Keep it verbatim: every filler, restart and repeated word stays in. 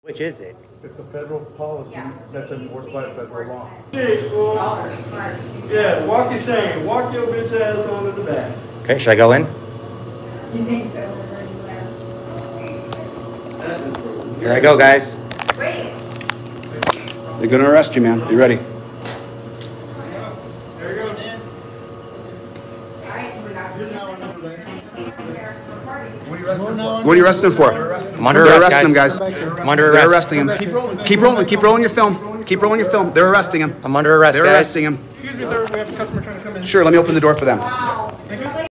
Which is it? It's a federal policy that's enforced by a federal law. Hey, well, yeah, walk your shame. Walk your bitch ass onto the back. Okay, should I go in? You think so? Here I go, guys. Wait. They're gonna arrest you, man. Be ready. There you go. What are you arresting him for? What are you arresting him for? I'm under They're arrest, arresting guys. him, guys. I'm under They're arrest. arresting him. Keep rolling. Keep rolling your film. Keep rolling your film. They're arresting him. I'm under arrest, They're guys. arresting him. Excuse me, sir. We have a customer trying to come in. Sure, let me open the door for them.